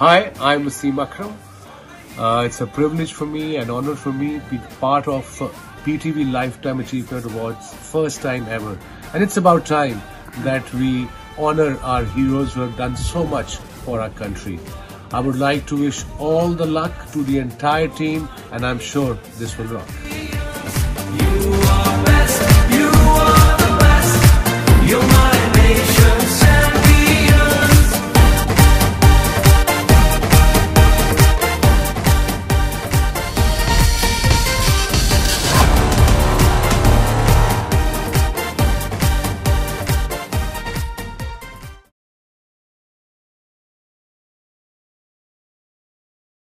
Hi, I'm Wasim Akram. It's a privilege for me, an honor for me to be part of PTV Lifetime Achievement Awards, first time ever. And it's about time that we honor our heroes who have done so much for our country. I would like to wish all the luck to the entire team, and I'm sure this will rock.